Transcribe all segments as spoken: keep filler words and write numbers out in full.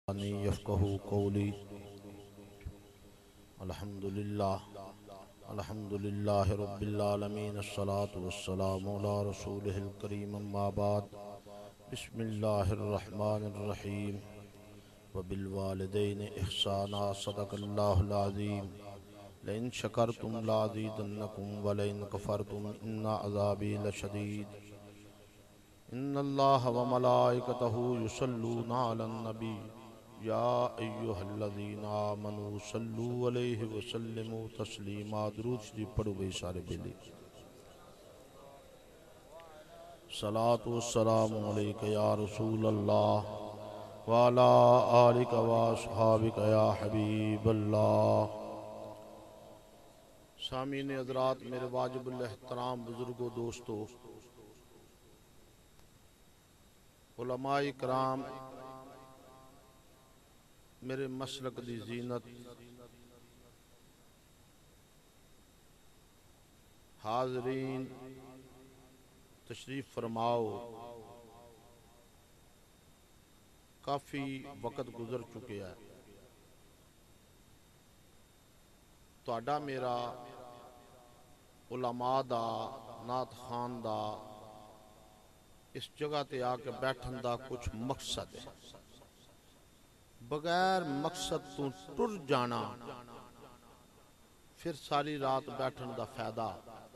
يفقهوا قولي. الحمد لله الحمد لله رب العالمين، الصلاة والسلام على رسوله الكريم، أما بعد. بسم الله الرحمن الرحيم. وبالوالدين إحسانا، صدق الله العظيم. لئن شكرتم لأزيدنكم ولئن كفرتم إن عذابي لشديد. إن الله وملائكته يصلون على النبي يا أيها الذين آمنوا صلوا عليه وسلموا تسليما. درود شریف پڑھو بھائی سارے بیلی. صلاة والسلام علیک یا رسول اللہ وعلا آلک واصحابک یا حبیب اللہ. سامعین حضرات، میرے واجب الاحترام بزرگوں، دوستو، علماء کرام، میرے مسلک دی زینت، حاضرین تشریف فرماؤ. کافی وقت گزر چکے ہے. تہاڈا میرا علماء دا، نعت خان دا اس جگہ تے آ کے بیٹھن دا کچھ مقصد ہے. بغیر مقصد تو ٹر جانا پھر ساری رات بیٹھن دا فائدہ.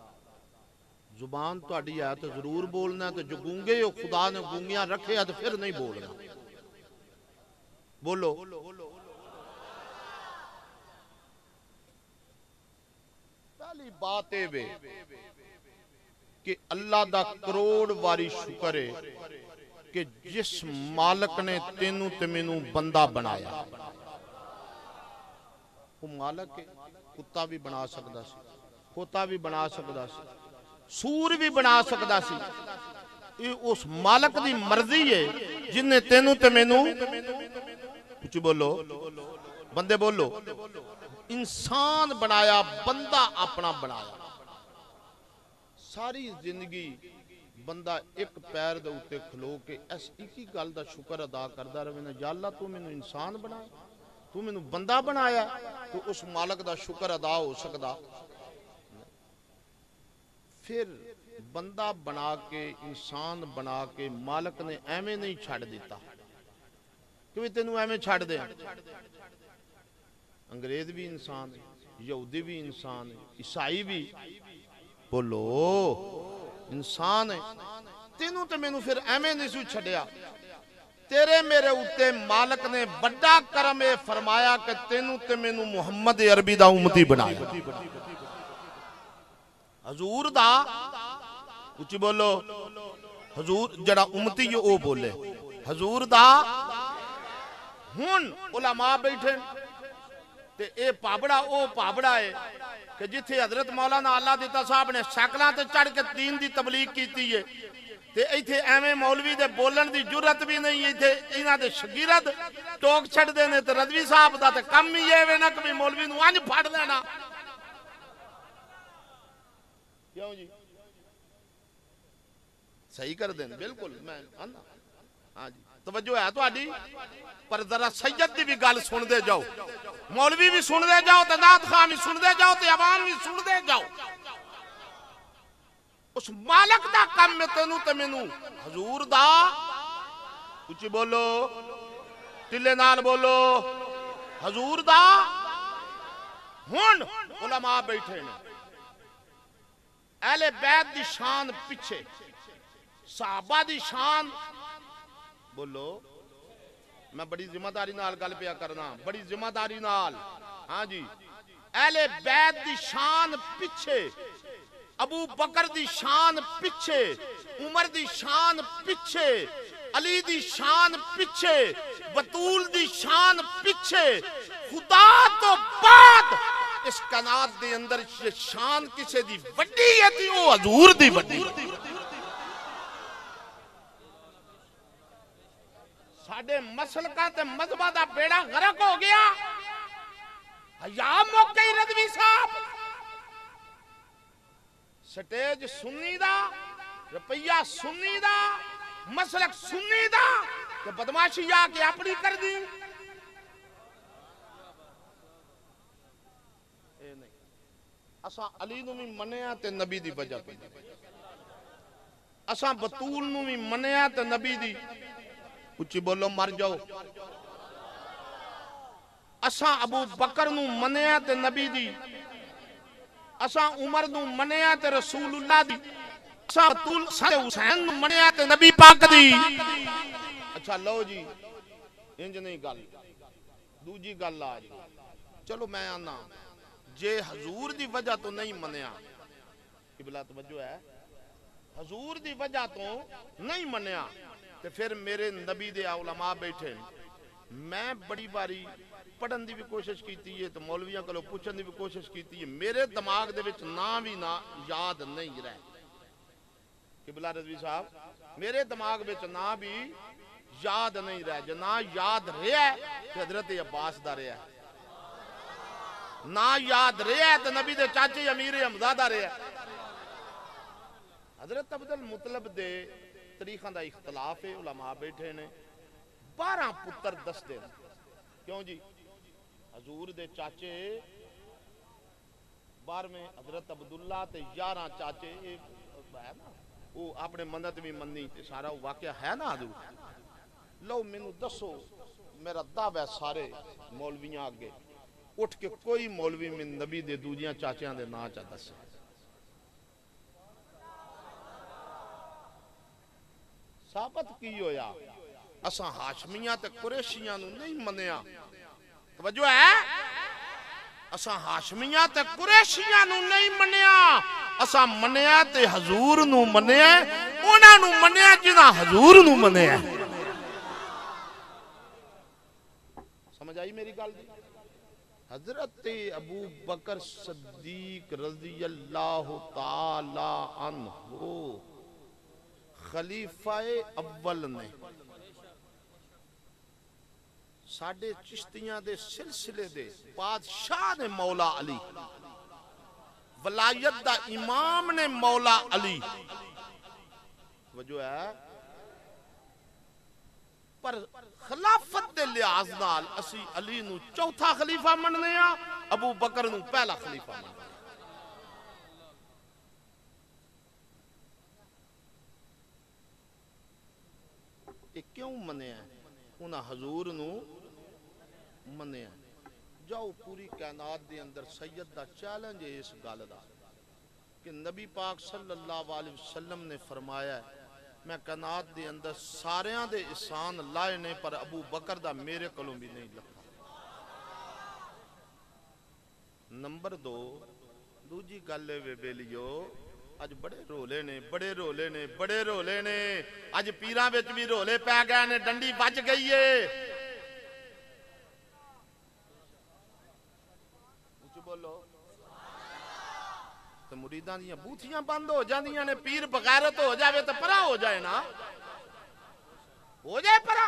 زبان تہاڈی ہے تو ضرور بولنا ہے، تو جو گونگے ہو خدا نے گونگیاں رکھے ہے تو پھر نہیں بولنا. بولو. پہلی بات اے وے کہ اللہ دا کروڑ واری شکر ہے کہ جس مالک نے تینوں تے مینوں بندہ بنایا. وہ مالک ہے، کتا بھی بنا سکدا سی، کھوتا بھی بنا سکدا سی، سور بھی بنا سکدا سی. یہ اس مالک دی مرضی ہے جن نے تینوں تے مینوں، کچھ بولو بندے، بولو، انسان بنایا، بندہ اپنا بنایا. ساری زندگی بندہ ایک پیر دے اوتے کھلو کے اس ایک ہی گل دا شکر ادا کردا رہے نا، یا اللہ تو مینوں انسان بنایا، تو مینوں بندہ بنایا. تو اس مالک دا شکر ادا ہو سکدا. پھر بندہ بنا کے، انسان بنا کے مالک نے ایویں نہیں چھڑ دیتا کہ تینوں ایویں چھڑ دے. انگریز بھی انسان ہے، یہودی بھی انسان ہے، عیسائی بھی، بولو، انسان ہے. تینوں تے مینوں پھر ایویں نہیں سو چھڑیا. تیرے میرے اوتے مالک نے بڑا کرم اے فرمایا کہ تینوں تے مینوں محمد عربی دا امتی بنایا. حضور دا، کچھ بولو، حضور جڑا امتی ہے او بولے. حضور دا ہن علماء بیٹھے تے اے پابڑا او پابڑا ہے کہ جتھے حضرت مولانا اللہ دیتا صاحب نے سیکلاں تے چڑھ کے دین دی تبلیغ کیتی ہے تے ایتھے ایویں مولوی دے بولن دی جرت بھی نہیں. ایتھے انہاں دے شاگرد ٹوک چھڑ دے نے تے رضوی صاحب دا تے کم ہی اے وے نا کہ مولوی نوں انج پھڑ لینا. کیوں جی؟ صحیح کر دیں بالکل. میں ہاں جی، توجہ ہے تہاڈی، پر ذرا سید دی بھی گل سن دے جاؤ، مولوی بھی سن دے جاؤ، تے نعت خواں بھی سن دے جاؤ، تے عوام بھی سن دے جاؤ. اس مالک دا کم میں تینوں تے مینوں حضور دا، کچھ بولو، ٹلے نال بولو، حضور دا. ہن علماء بیٹھے نے، اہل بیت دی شان پیچھے، صحابہ دی شان، بولو. میں بڑی ذمہ داری نال گل پیا کرنا، بڑی ذمہ داری نال. ہاں جی، اہل بیت دی شان پیچھے، ابو بکر دی شان پیچھے، عمر دی شان پیچھے، علی دی شان پیچھے، بطول دی شان پیچھے. خدا تو بعد اس کائنات دے اندر شان کسے دی وڈی ہے تی او حضور دی وڈی. ساڈے مسلکاں تے مذہباں دا بیڑا غرق ہو گیا. حیا موقع رضوی صاحب، سٹیج سنی دا، روپیہ سنی دا، مسلک سنی دا، کہ بدماشی آ کے اپنی کر دی. اساں علی نو بھی منیا تے نبی دی وجہ پہ اساں بطول نو بھی منیا تے نبی دی اچھی بولو مر جاؤ اساں ابو بکر نو منیا تے نبی دی اساں عمر نو منیا تے رسول اللہ دی اساں بطول سارے حسین نو منیا تے نبی پاک دی اچھا لو جی انج نہیں گل دوجی گل آج چلو میں آنا جے حضور دی وجہ تو نہیں منیا قبلہ توجہ ہے حضور دی وجہ تو نہیں منیا تے پھر میرے نبی دے علماء بیٹھے میں بڑی باری پڑھن دی بھی کوشش کیتی ہے تو مولویاں کلو پوچھن دی بھی کوشش کیتی ہے میرے دماغ دے وچ نہ بھی نہ یاد نہیں رہے قبلہ رضوی صاحب میرے دماغ وچ نہ بھی یاد نہیں رہے جو نہ یاد رہا ہے کہ حضرت عباس دا رہا ہے نہ یاد رہا ہے تو نبی دے چاچے امیر حمزہ دا رہا ہے حضرت عبد المطلب دے تاریخاں دا اختلاف ہے علماء بیٹھے نے بارہ پتر دس دے کیوں جی حضور دے چاچے بار میں حضرت عبداللہ تے یارہ چاچے ہے نا وہ اپنے منت بھی مننی تے سارا واقعہ ہے نا حضور لو مینو دسو میرا دعوی سارے مولویاں آگے اٹھ کے کوئی مولوی میں نبی دے دوجیاں چاچیاں دے نا چاہتا سے ثابت کی ہویا اساں ہاشمیاں تے قریشیاں نو نہیں منیا توجہ ہے اساں ہاشمیاں تے قریشیاں نو نہیں منیا اساں منیا تے حضور نو منیا انہاں نو منیا جنہاں حضور نو منیا سمجھ آئی میری گل دی حضرت ابو بکر صدیق رضی اللہ تعالی عنہ خلیفہ اول نے ساڑھے چشتیاں دے سلسلے دے بادشاہ نے مولا علی ولایت دا امام نے مولا علی وجہ ہے پر خلافت دے لحاظ نال اسی علی نو چوتھا خلیفہ مننے ہاں ابو بکر نو پہلا خلیفہ مننے یہ کیوں مننے ہیں انہاں حضور نو مننے ہیں جاؤ پوری کائنات دے اندر سید دا چیلنج ہے اس گل دا کہ نبی پاک صلی اللہ علیہ وسلم نے فرمایا ہے میں کائنات دے اندر ساریاں دے احسان لائے نے پر ابو بکر دا میرے کلوں بھی نہیں لکھا نمبر دو دوجی گلے وے بیلیو اج بڑے رولے نے بڑے رولے نے بڑے رولے نے اج پیراں وچ بھی رولے پہ گئے نے ڈنڈی بچ گئی ہے اونچی بولو تو مریدان دیاں بوتھیاں بند ہو جاندیاں نے پیر بغیرت ہو جاوے تو پرا ہو جائے نا ہو جائے پرا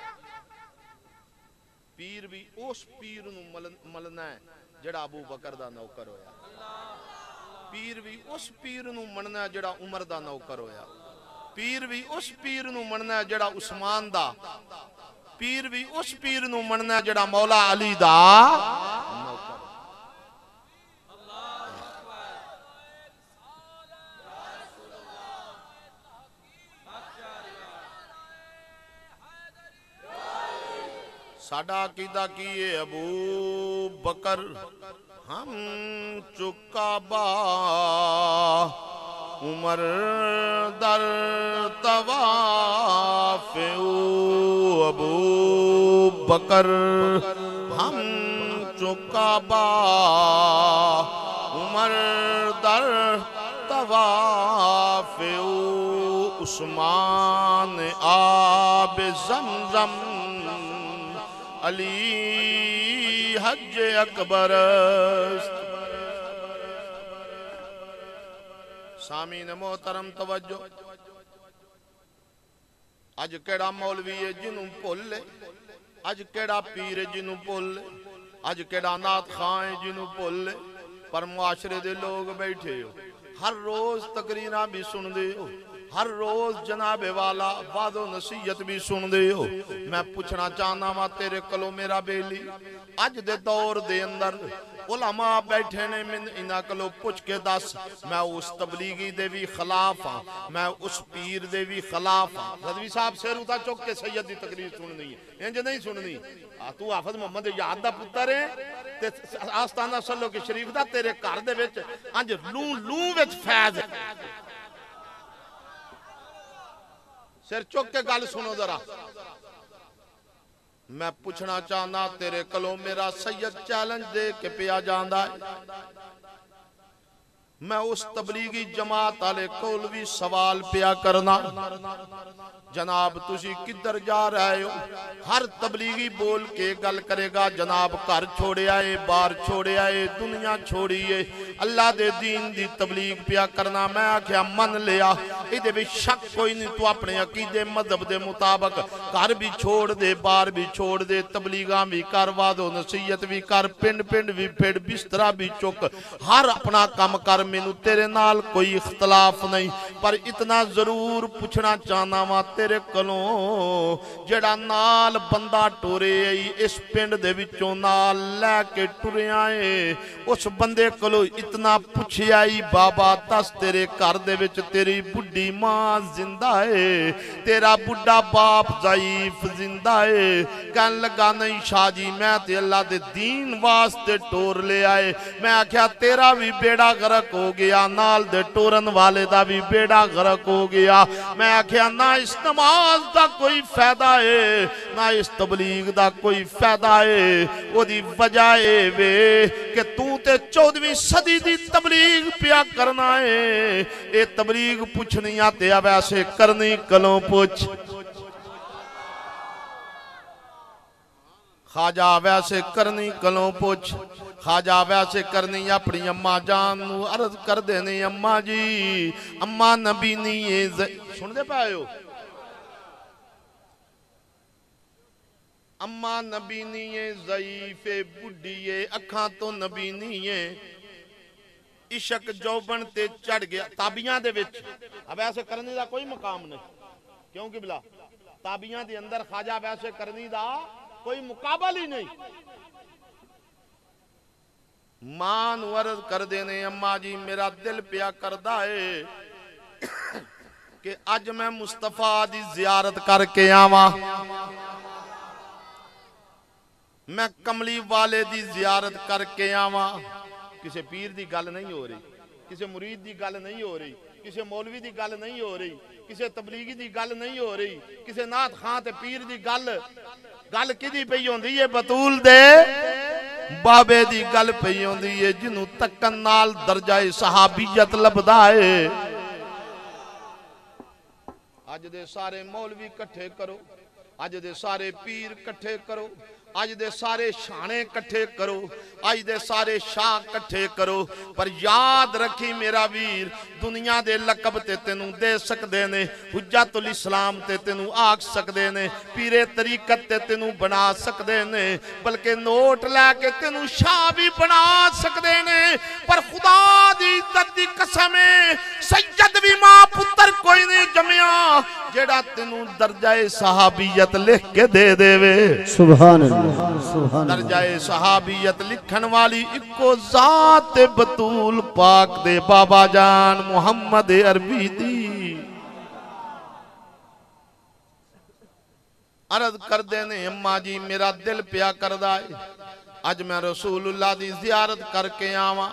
پیر بھی اس پیر نو ملنا ہے جڑا ابو بکر دا نوکر ہویا پیر بھی اس پیر نو مننا ہے جڑا عمر دا نوکر ہویا پیر بھی اس پیر نو مننا ہے جڑا عثمان دا پیر بھی اس پیر نو مننا ہے جڑا مولا علی دا نوکر ساڑھا عقیدہ کیے ابو بکر ہم چکا با عمر در طواف او ابو بکر ہم چکا با عمر در طواف او عثمان آب زمزم علی حج اکبر سامین محترم توجہ اج کیڑا مولوی ہے جنوں بھول لے اج کیڑا پیر ہے جنوں بھول لے اج کیڑا نعت خواں ہے جنوں بھول لے پر معاشرے دے لوگ بیٹھے ہو ہر روز تقریراں بھی سن دے ہو ہر روز جناب والا بعض و نصیحت بھی سن دے ہو میں پوچھنا چاہنا وا تیرے کلو میرا بیلی اج دے دور دے اندر علماء بیٹھے نے من انہاں کلو پوچھ کے دس میں اس تبلیغی دے بھی خلاف ہاں میں اس پیر دے بھی خلاف ہاں رضوی صاحب سیرو تا چوک کے سید دی تقریر سننی ہے انج نہیں سننی تو حافظ محمد یاد دا پتر ہے آستانہ صلو کے شریف دا تیرے گھر دے وچ انج لوں لوں وچ فیض سر چوک کے گل سنو ذرا میں پوچھنا چاہنا تیرے کلوں میرا سید چیلنج دے کے پیا جاندہ ہے میں اس تبلیغی جماعت آلے کول بھی سوال پیا کرنا جناب تجھی کدھر جا رہے ہو ہر تبلیغی بول کے گل کرے گا جناب گھر چھوڑے آئے بار چھوڑے آئے دنیا چھوڑیے اللہ دے دین دی تبلیغ پیا کرنا میں آکھیا من لیا ایدے بھی شک کوئی نہیں تو اپنے عقیدے مذہب دے مطابق گھر بھی چھوڑ دے بار بھی چھوڑ دے تبلیغاں بھی کر وعدو نصیحت بھی کر پنڈ پنڈ بھی پھڑ بسترہ بھی چک ہر اپنا کام کر مینو تیرے نال کوئی اختلاف نہیں پر اتنا ضرور پوچھنا چاہنا وا تیرے کلوں جڑا نال بندہ ٹورے آئی اس پنڈ دے وچوں نال لے کے ٹورے آئے اس بندے کلوں اتنا پوچھے آئی بابا تس تیرے گھر دے وچ تیری بڈی ماں زندہ ہے تیرا بڈا باپ ضعیف زندہ ہے کہن لگا نہیں شاہ جی میں تے اللہ دے دین واسطے ٹور لے آئے میں آکھیا تیرا بھی بیڑا غرق ہو گیا نال دے ٹورن والے دا بھی بیڑا غرق ہو گیا میں آکھیا نہ اس نماز دا کوئی فائدہ ہے نہ اس تبلیغ دا کوئی فائدہ ہے وہ دی وجہ ہے وے کہ تو تے چودویں صدی دی تبلیغ پیا کرنا ہے اے تبلیغ پوچھنی آتے اب ایسے کرنی کلوں پوچھ خواجہ ویسے کرنی کلوں پوچھ خواجہ ویسے کرنی اپنی اماں جان عرض کر دینے اماں جی اماں نبی نہیں سن دے پائے ہو اماں نبی نہیں ضعیف بڈی اکھاں تو نبی نہیں عشق جوبن تے چڑھ گیا تابیاں دے وچ اب ایسے کرنی دا کوئی مقام نہیں کیوں کہ بلا تابیاں دے اندر خواجہ ویسے کرنی دا کوئی مقابل ہی نہیں مان ورد کر دینے اماں جی میرا دل پیا کردہ ہے کہ اج میں مصطفیٰ دی زیارت کر کے آواں میں کملی والے دی زیارت کر کے آواں کسے پیر دی گل نہیں ہو رہی کسے مرید دی گل نہیں ہو رہی کسے مولوی دی گل نہیں ہو رہی کسے تبلیغی دی گل نہیں ہو رہی کسے نات خان تے پیر دی گل گل کی دی پئی ہوندی ہے بطول دے بابے دی گل پئی ہوندی ہے جنوں تکن نال درجہ صحابیت لبدا ہے اج دے سارے مولوی کٹھے کرو اج دے سارے پیر کٹھے کرو آج دے سارے شانے کٹھے کرو آج دے سارے شاہ کٹھے کرو پر یاد رکھی میرا ویر دنیا دے لقب تے تینوں دے سکدے نے حجت الاسلام تے تینوں آگ سکدے نے پیرے طریقت تے تینوں بنا سکدے نے بلکہ نوٹ لے کے تینوں شاہ بھی بنا سکدے نے پر خدا دی عزت دی قسمیں سید بھی ماں پتر کوئی نہیں جمعہ جیڑا تینوں درجہ صحابیت لکھ کے دے دے وے سبحان اللہ درجہ صحابیت لکھن والی اکو ذات بطول پاک دے بابا جان محمد عربی دی عرض کر دینے اماں جی میرا دل پیا کردہ ہے اج میں رسول اللہ دی زیارت کر کے آواں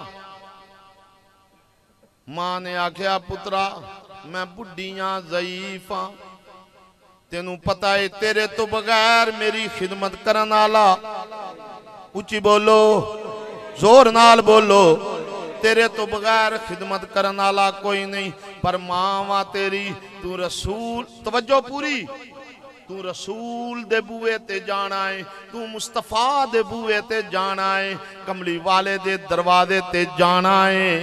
ماں نے آکھیا پترا میں بڈیاں ضعیفاں تینوں پتہ ہے تیرے تو بغیر میری خدمت کرن آلا اچھی بولو زور نال بولو تیرے تو بغیر خدمت کرن آلا کوئی نہیں پر ماں وہاں تیری تو رسول توجہ پوری تو رسول دے بوئے تے جانا ہے تو مصطفیٰ دے بوئے تے جانا ہے کملی والے دے دروازے تے جانا ہے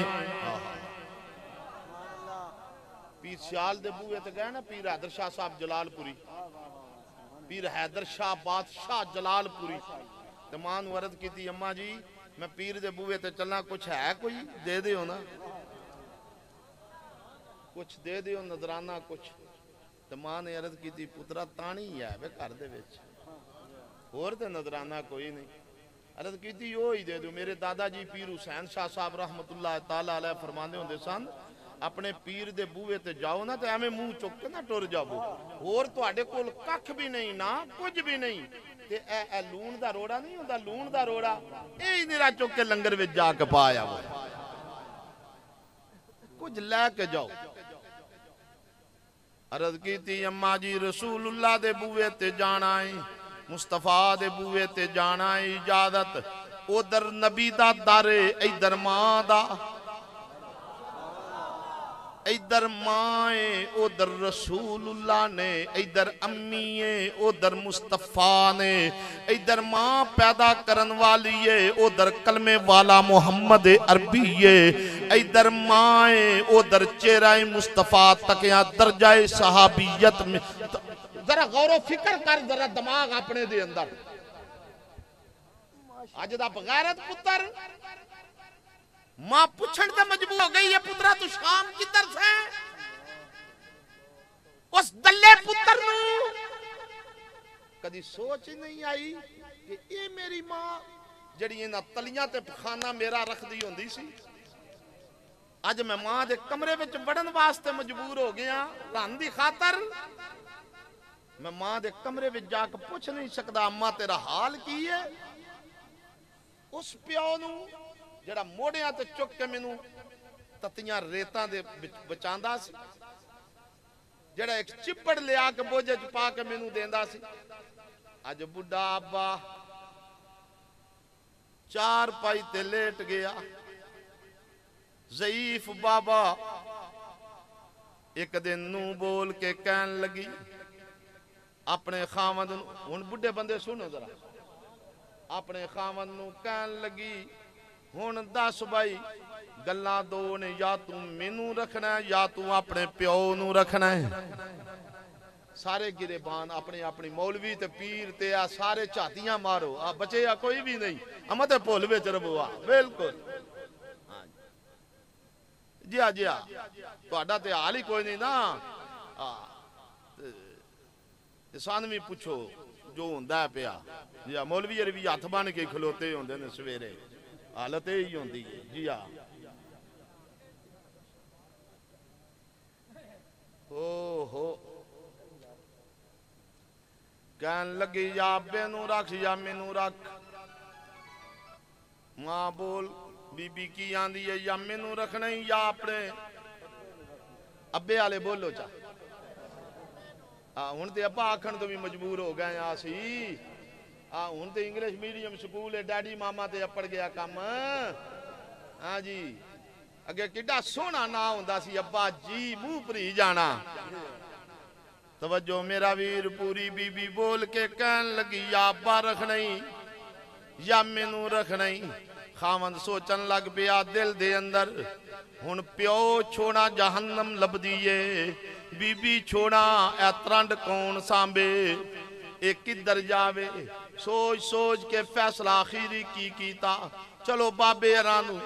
پیر سیال دے بوئے تے گئے نا پیر حیدر شاہ صاحب جلال پوری پیر حیدر شاہ بادشاہ جلال پوری تمان ورد کی تھی اماں جی میں پیر دے بوئے تے چلنا کچھ ہے کوئی دے دے ہونا کچھ دے دیو نظرانہ کچھ. تو ماں نے عرض کی تھی پترا تانی ہے بے کر دے ویچ اور تے نظرانہ کوئی نہیں. عرض کی تھی یو ہی دے دو. میرے دادا جی پیر حسین شاہ صاحب رحمت اللہ تعالیٰ علیہ فرمانے ہوندے سن اپنے پیر دے بوئے تے جاؤ نا تے ایمیں منہ چک کے نہ ٹور جاؤ اور تو آڑے کول ککھ بھی نہیں نا کچھ بھی نہیں تے اے اے لون دا روڑا نہیں ہوندا لون دا روڑا اے ہی نیرا چک کے لنگر وچ جا کے پایا وہ کچھ لے کے جاؤ. عرض کی تھی اماں جی رسول اللہ دے بوئے تے جانا ہے مصطفیٰ دے بوئے تے جانا ہے اجازت ادھر نبی دا دارے ادھر ماں دا ادھر مائیں ادھر رسول اللہ نے ادھر امییں ادھر مصطفیٰ نے ادھر ماں پیدا کرن والی ہے ادھر کلمے والا محمد عربی ہے ادھر مائیں ادھر چہرہ مصطفیٰ تکیاں درجہ صحابیت میں. ذرا غور و فکر کر ذرا دماغ اپنے دے اندر آج دا بغیرت پتر ماں پوچھن تے مجبور ہو گئی ہے پترا تو شام کی طرف ہے اس دلے پتر نو کدی سوچ ہی نہیں آئی کہ اے میری ماں جڑی انہاں تلیاں تے خانہ میرا رکھ دی ہوندی سی اج میں ماں دے کمرے وچ وڑن واسطے مجبور ہو گیا رن دی خاطر میں ماں دے کمرے وچ جا کے پوچھ نہیں سکدا اماں تیرا حال کی ہے. اس پیو نو جڑا موڑیاں تے چک کے مینوں تتیاں ریتاں دے بچاندا سی جڑا ایک چپڑ لیا کے بوجھے چ پا کے مینوں دیندا سی اج بڈھا ابا چار پائی تے لیٹ گیا ضعیف بابا ایک دن نو بول کے کہن لگی اپنے خامد ہن بڈھے بندے سنو ذرا اپنے خامد نو کہن لگی ہن دس بھائی گلاں دو نے یا تو مینوں رکھنا ہے یا تو اپنے پیو نو رکھنا ہے. سارے گرے بان اپنے اپنی مولوی تے پیر تے آ سارے چاہتیاں مارو آ بچے آ کوئی بھی نہیں اما تے پھول وچ ربو آ بالکل جی آ جی آ تہاڈا تے حال ہی کوئی نہیں نا سانوی پوچھو جو ہوندا ہے پیا جی آ مولوی عربی ہاتھ بن کے کھلوتے ہوندے نے سویرے حالت ہی ہوندی ہے جی آ او ہو کہن لگی یا ابے نو رکھ یا مینوں رکھ ماں بول بی بی کی آندی ہے یا مینوں رکھنا ہی یا اپنے ابے والے بولو چا ہن تے ابا آکھن تو بھی مجبور ہو گئے آ سی ہن تے انگلش میڈیم سکول ہے ڈیڈی ماما تے اپڑ گیا کم ہاں جی اگے کڈا سونا نہ ہوندا سی ابا جی منہ پری جانا. توجہ میرا ویر پوری بی بی بول کے کہن لگی یا ابا رکھنا ہی یا مینوں رکھنا ہی. خاوند سوچن لگ پیا دل دے اندر ہن پیو چھوڑا جہنم لب دیئے بی بی چھوڑا اے ترنڈ کون سامبے اے کدھر جاوے سوچ سوچ کے فیصلہ آخری کی کیتا چلو بابے رانو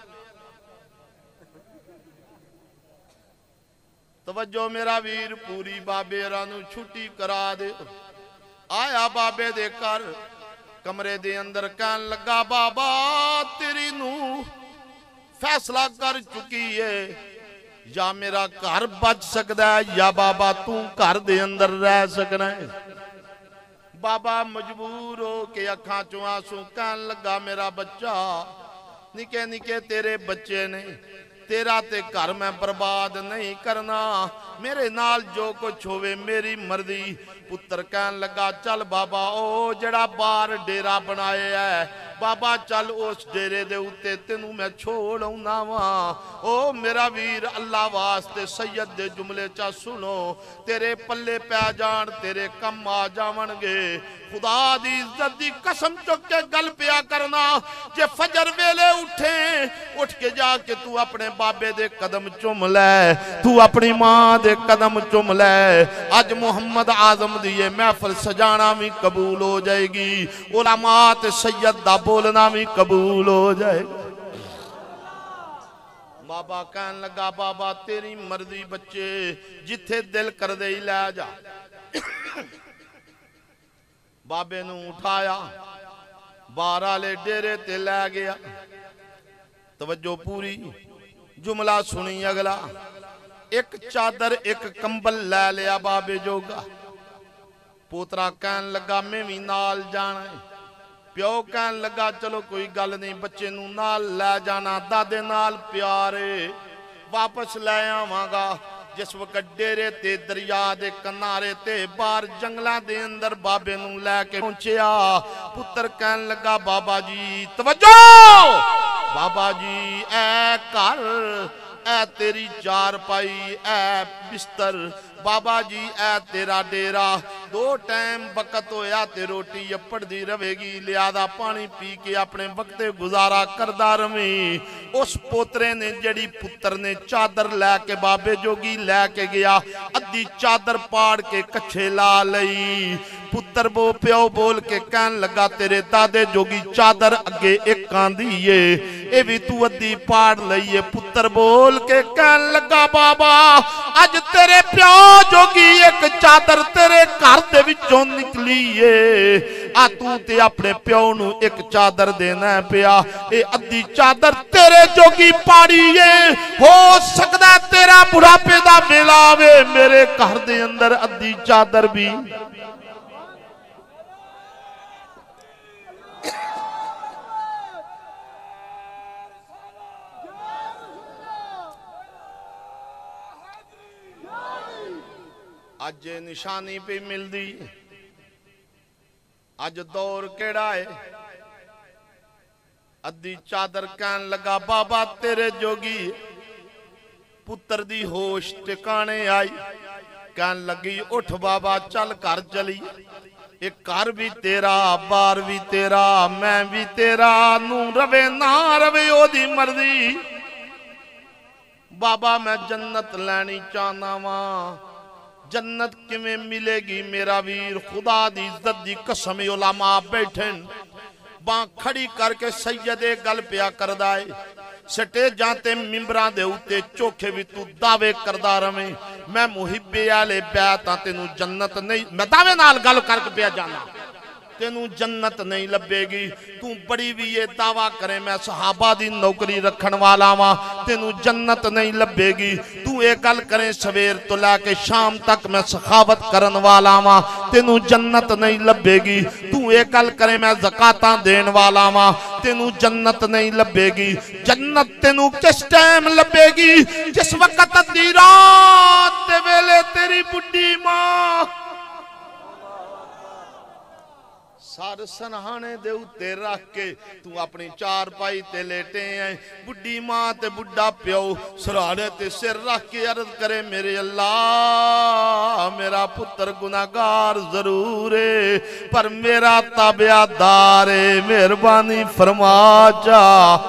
توجہ میرا ویر پوری بابے رانو چھٹی کرا دے آیا بابے دے کر کمرے دے اندر کہن لگا بابا تیری نو فیصلہ کر چکی ہے یا میرا گھر بچ سکتا ہے یا بابا تو گھر دے اندر رہ سکنا ہے. بابا مجبور ہو کے اکھاں چوں آنسو کہن لگا میرا بچہ نکے نکے تیرے بچے نے تیرا تے گھر میں برباد نہیں کرنا میرے نال جو کچھ ہوئے میری مرضی. پتر کہن لگا چل بابا او جڑا بار ڈیرا بنائے ہے بابا چل اس ڈیرے دے اتے تینوں میں چھوڑ ہونا وہاں. او میرا ویر اللہ واسطے سید دے جملے چا سنو تیرے پلے پہ جان تیرے کم آ جاونگے خدا دی عزت دی قسم چک کے گل پیا کرنا جے فجر ویلے اٹھیں اٹھ کے جا کے تو اپنے بابے دے قدم چم لے تو اپنی ماں دے قدم چم لے. آج محمد آزم دیئے محفل سجانا بھی قبول ہو جائے گی علماء سید دا بولنا بھی قبول ہو جائے گا. بابا کہن لگا بابا تیری مرضی بچے جتھے دل کر دے لے جا بابے نو اٹھایا بارہ لے ڈیرے تے لے گیا توجہ پوری جملہ سنی اگلا ایک چادر ایک کمبل لے لیا بابے جوگا پوترا کہن لگا میں بھی نال جانا ہے پیو کہن لگا چلو کوئی گل نہیں بچے نو نال لے جانا دادے نال پیارے واپس لے آواں گا جس وقت ڈیرے تے دریا دے کنارے تے بار جنگلہ دے اندر بابے نو لے کے پہنچیا پتر کہن لگا بابا جی توجہ بابا جی اے کر اے تیری چار پائی اے بستر بابا جی اے تیرا ڈیرا دو ٹائم وقت ہویا تے روٹی اپڑ دی روے گی لہذا پانی پی کے اپنے وقت گزارا کردہ رمی اس پوترے نے جڑی پتر نے چادر لے کے بابے جوگی لے کے گیا ادھی چادر پاڑ کے کچھے لا لئی پتر بو پیو بول کے کہن لگا تیرے دادے جوگی چادر اگے ایک کان دیئے اے بھی تو ادھی پاڑ لئیے پتر بول کے کہن لگا بابا آج تیرے پیو جوگی ایک چادر تیرے گھر دے وچوں نکلیے آ تو تے اپنے پیو نو ایک چادر دینا پیا اے ادھی چادر تیرے جوگی پاڑیے ہو سکتا تیرا بڑھاپے دا ملاوے میرے گھر دے اندر ادھی چادر بھی آج نشانی پہ مل دی آج دور کیڑا ہے ادھی چادر کہن لگا بابا تیرے جوگی پتر دی ہوش ٹکانے آئی کہن لگی اٹھ بابا چل کر چلی ایک کار بھی تیرا بار بھی تیرا میں بھی تیرا نو روے نہ روے او دی مرضی بابا میں جنت لینی چاہنا ماں جنت کمیں ملے گی میرا ویر خدا دی عزت دی قسم علماء بیٹھن باں کھڑی کر کے سیدے گل پیا کردائے سٹے جانتے ممبران دے ہوتے چوکھے بھی تو دعوے کردہ رمیں میں محبی آلے بیعتاں تینوں جنت نہیں میں دعوے نال گل کر کے پیا جانا تینوں جنت نہیں لبے گی تو بڑی بھی یہ دعویٰ کرے میں صحابہ دی نوکری رکھن والا ماں تینوں جنت نہیں لبے گی تو ایک گل کریں سویر تو لے کے شام تک میں سخاوت کرن والا ماں تینوں جنت نہیں لبے گی تو ایک گل کریں میں زکاتاں دین والا ماں تینوں جنت نہیں لبے گی جنت تینوں کس ٹائم لبے گی جس وقت دی رات دے ویلے تیری بڑی ماں سار سنہانے دے اتے رکھ کے تو اپنی چار پائی تے لیٹے ہیں بڑی ماں تے بڑا پیو سرانے تے سر رکھ کے عرض کرے میرے اللہ میرا پتر گناہگار ضرور ہے پر میرا تابعہ دار ہے مہربانی فرما جا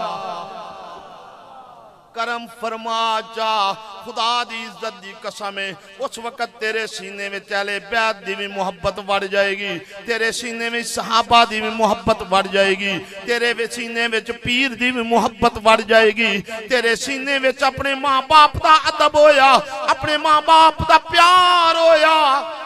کرم فرما جا خدا دی عزت دی قسمیں اس وقت تیرے سینے میں چلے بیعت دی بھی محبت بڑھ جائے گی تیرے سینے میں صحابہ دی بھی محبت بڑھ جائے گی تیرے سینے میں پیر دی بھی محبت بڑھ جائے گی تیرے سینے میں اپنے ماں باپ دا ادب ہویا اپنے ماں باپ دا پیار ہویا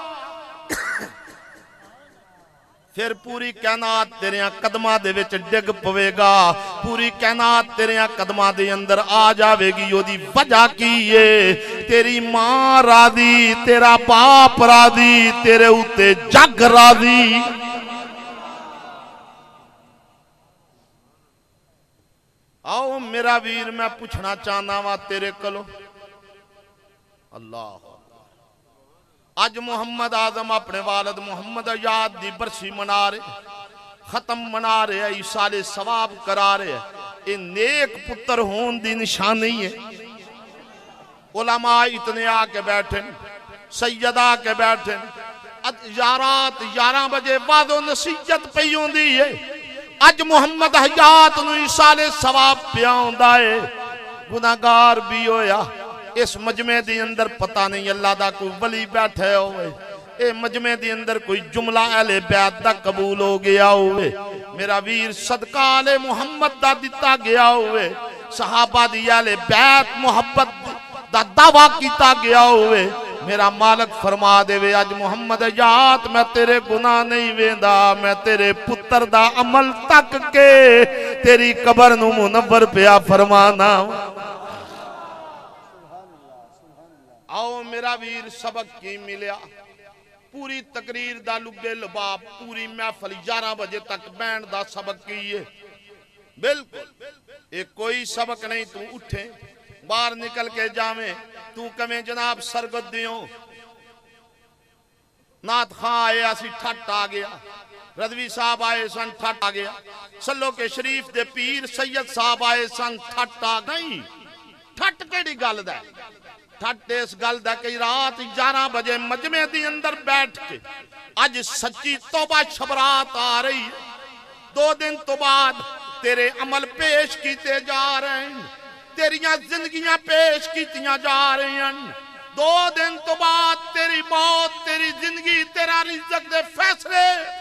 پھر پوری کائنات تیریاں قدمہ دے وچ ڈگ پوے گا پوری کائنات تیریاں قدمہ دے اندر آ جاوے گی یو دی وجہ کیے تیری ماں راضی تیرا باپ راضی تیرے اوتے جگ راضی آؤ میرا ویر میں پوچھنا چاہنا وا تیرے کلو اللہ آج محمد آدم اپنے والد محمد یاد دی برسی منا رہے ختم منا رہے ایسال ثواب کرا رہے اے نیک پتر ہون دی نشانی ہے علماء اتنے آکے بیٹھیں سید آکے بیٹھیں یارات یارہ بجے بعد و نصیحت پیوں دی ہے آج محمد حیات نو ایسال ثواب پیاؤں دائے گناہگار بھی ہویا اس مجمع دی اندر پتہ نہیں اللہ دا کوئی ولی بیٹھے ہوئے اے مجمع دی اندر کوئی جملہ اہل بیعت دا قبول ہو گیا ہوئے میرا ویر صدقہ آلے محمد دا دیتا گیا ہوئے صحابہ دی اہل بیت محبت دا دعویٰ کیتا گیا ہوئے میرا مالک فرما دے وے اج محمد یاد میں تیرے گناہ نہیں ویندا میں تیرے پتر دا عمل تک کے تیری قبر نو منور پیا فرمانا آؤ میرا ویر سبق کی ملیا پوری تقریر دا لگے لباب پوری محفل گیارہ بجے تک بینڈ دا سبق کیے بالکل ایک کوئی سبق نہیں تو اٹھے باہر نکل کے جاویں تو کمیں جناب سرگت دیوں نات خان آئے اسی ٹھٹ آ گیا رضوی صاحب آئے سن ٹھٹ آ گیا سلو کے شریف دے پیر سید صاحب آئے سن ٹھٹ آ گئی ٹھٹ کیڑی گل دا ٹھٹ اس گل دا کہ رات گیارہ بجے مجمع دی اندر بیٹھ کے اج سچی توبہ شبرات آ رہی دو دن تو بعد تیرے عمل پیش کیتے جا رہے ہیں تیریاں زندگیاں پیش کیتیاں جا رہی ہیں دو دن تو بعد تیری موت تیری زندگی تیرا رزق دے فیصلے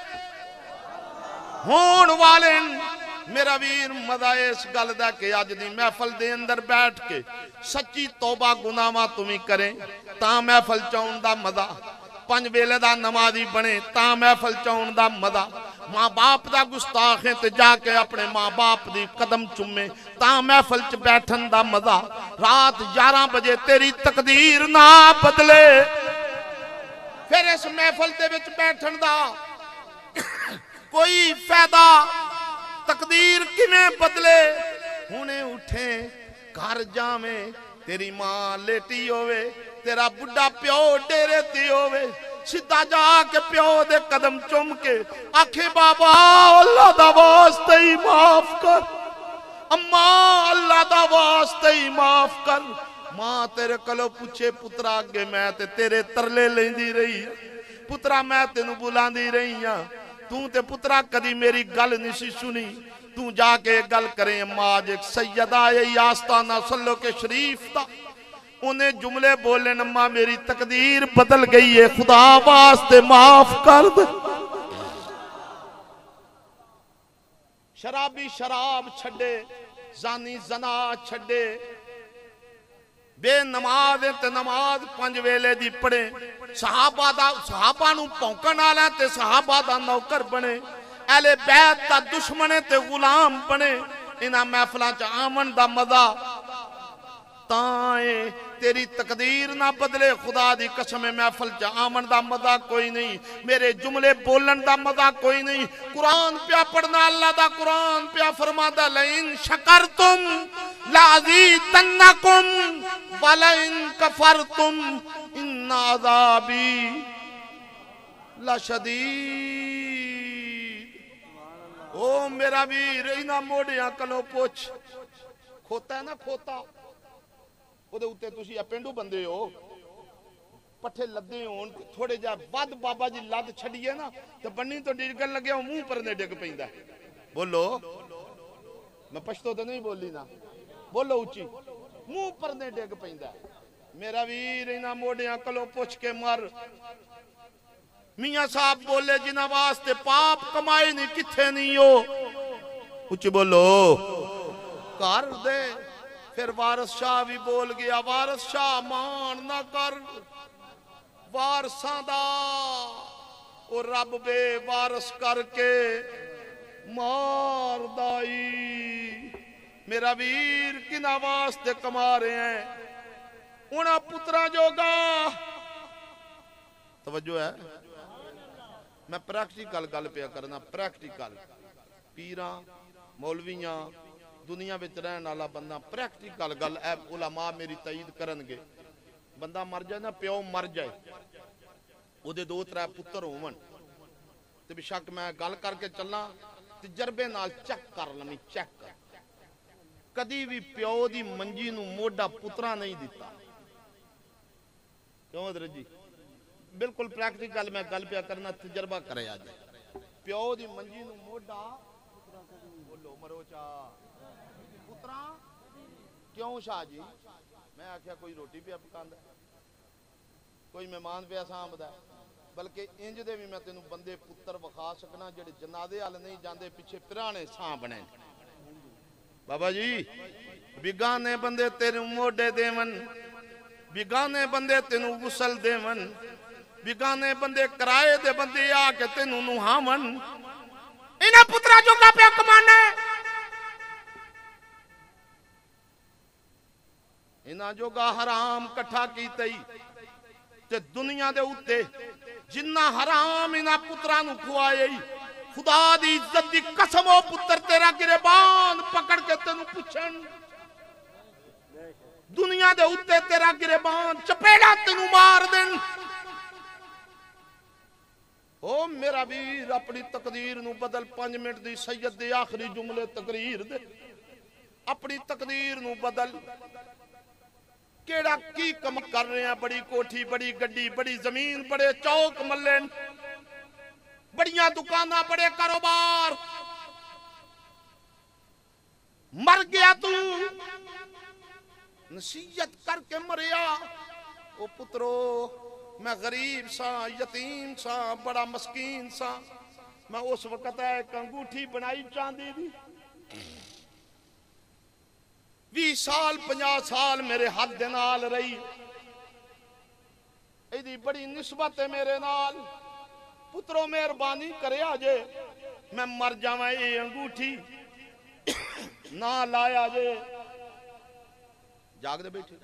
ہون والے میرا ویر مزہ اس گل دا کہ آج دی محفل دے اندر بیٹھ کے سچی توبہ گناہاں تمہیں کریں تاں محفل چاون دا مزہ پنج ویلے دا نمازی بنے تاں محفل چاون دا مزہ ماں باپ دا گستاخیں تے جا کے اپنے ماں باپ دی قدم چمے تاں محفل چ بیٹھن دا مزہ رات گیارہ بجے تیری تقدیر نہ بدلے پھر اس محفل دے وچ بیٹھن دا کوئی فائدہ تقدیر کیویں بدلے ہونے اٹھیں گھر جاویں تیری ماں لیٹی ہوئے تیرا بڑھا پیو ڈیرے تے ہوئے سیدھا جا کے پیو دے قدم چم کے آکھے بابا اللہ دا واسطے ہی معاف کر اماں اللہ دا واسطے ہی معاف کر ماں تیرے کلو پوچھے پترا آگے میں تے تیرے ترلے لیندی رہی پترا میں تینو بلاندی رہی ہاں تو تے پترا کدی میری گل نہیں سنی تو جا کے گل کریں ماج ایک سیدہ یہ آستانہ صلو کے شریف تا انہیں جملے بولے نما میری تقدیر بدل گئی ہے خدا واسطے معاف کر دے شرابی شراب چھڑے زانی زنا چھڑے بے نماز تے نماز پنج ویلے دی پڑے صحابہ دا صحابہ نو پونکن آلے تے صحابہ دا نوکر بنے اہل بیت دا دشمنے تے غلام بنے انہاں محفلاں چ آمن دا مزہ تائیں تیری تقدیر نہ بدلے خدا دی قسم محفل چ آمن دا مزہ کوئی نہیں میرے جملے بولن دا مزہ کوئی نہیں قرآن پیا پڑھنا اللہ دا قرآن پیا فرمادا لئن شکرتم لازیدنکم ولئن کفرتم ان عذابی لشدید او میرا ویر اینا موڑیاں کلو پوچھ کھوتا ہے نا کھوتا وہ دے اتے تسی اپینڈو بندے ہو پٹھے لدے ہون تھوڑے جا بعد بابا جی لد چھڑیے نا تو بنی تو ڈیرگل لگے ہوں منہ پرنے ڈگ پہندہ بولو میں پشتو تو نہیں بولی نا بولو اچھی منہ پرنے ڈگ پہندہ میرا ویر اینا موڑیاں کلو پوچھ کے مر میاں صاحب بولے جنہ واسطے پاپ کمائی نہیں کتھے نہیں ہو اچھی بولو کر دے پھر وارث شاہ بھی بول گیا وارث شاہ مان نہ کر وارثاں دا او رب بے وارث کر کے مار دائی میرا ویر کنہ واسطے کما رہے ہیں انہاں پترہ جو گا توجہ ہے میں پریکٹیکل گل پیا کرنا پریکٹیکل پیراں مولویاں دنیا میں رہن والا بندہ پریکٹیکل گل اے علماء میری تائید کرنگے بندہ مر جائے نا پیو مر جائے او دے دو ترے پتر ہون تے بے شک میں گل کر کے چلنا تجربے نال چیک کر لمی چیک کر کدی بھی پیو دی منجی نو موڈا پترا نہیں دیتا کیوں حضرت جی بالکل پریکٹیکل میں گل پیا کرنا تجربہ کرے آج پیو دی منجی نو موڈا بولو مرو چاہ پترا کیوں شاہ جی میں آکھیا کوئی روٹی پیا پکاندا کوئی مہمان پیا سامدا بلکہ انج دے بھی میں تینوں بندے پتر وکھا سکنا جڑے جنازے وال نہیں جاندے پیچھے پرانے ساں بنے بابا جی ਬਿਗਾਨੇ ਬੰਦੇ ਤੈਨੂੰ ਮੋਢੇ ਦੇਵਨ, ਬਿਗਾਨੇ ਬੰਦੇ ਤੈਨੂੰ ਗੁਸਲ ਦੇਵਨ, ਬਿਗਾਨੇ ਬੰਦੇ ਕਿਰਾਏ ਦੇ ਬੰਦੇ ਆ ਕੇ ਤੈਨੂੰ ਨੁਹਾਵਨ। ਇਹਨਾਂ ਪੁੱਤਰਾ ਜੋਗਾ ਪਿਆ ਕਮਾਨਾ, ਇਹਨਾਂ ਜੋਗਾ ਹਰਾਮ ਇਕੱਠਾ ਕੀਤਾ ਹੀ ਤੇ ਦੁਨੀਆ ਦੇ ਉੱਤੇ ਜਿੰਨਾ ਹਰਾਮ ਇਹਨਾਂ ਪੁੱਤਰਾਂ ਨੂੰ ਖਵਾਏ, ਖੁਦਾ ਦੀ ਇੱਜ਼ਤ ਦੀ ਕਸਮ ਉਹ ਪੁੱਤਰ ਤੇਰਾ ਗਿਰਬਾਨ ਪਕੜ ਕੇ ਤੈਨੂੰ ਪੁੱਛਣ, ਦੁਨੀਆ ਦੇ ਉੱਤੇ ਤੇਰਾ ਗਿਰਬਾਨ ਚਪੇੜਾ ਤੈਨੂੰ ਮਾਰ ਦੇਣ। او میرا ویر اپنی تقدیر نو بدل پانچ منٹ دی سید دی آخری جملے تقریر دے، اپنی تقدیر نو بدل۔ کیڑا کی کم کر رہے ہیں؟ بڑی کوٹھی، بڑی گڈی، بڑی زمین، بڑے چوک ملن، بڑیاں دکاناں، بڑے کاروبار، مر گیا تو نصیحت کر کے مریا۔ او پترو میں غریب سا، یتیم سا، بڑا مسکین سا، میں اس وقت ایک انگوٹھی بنائی چاندی دی، وی سال پنجا سال میرے ہاتھ دے نال رہی، ایدی بڑی نسبت ہے میرے نال۔ پترو مہربانی کرے آجے میں مر جاواں اے انگوٹھی نہ لایا جے۔ جاگ دے بیٹھے،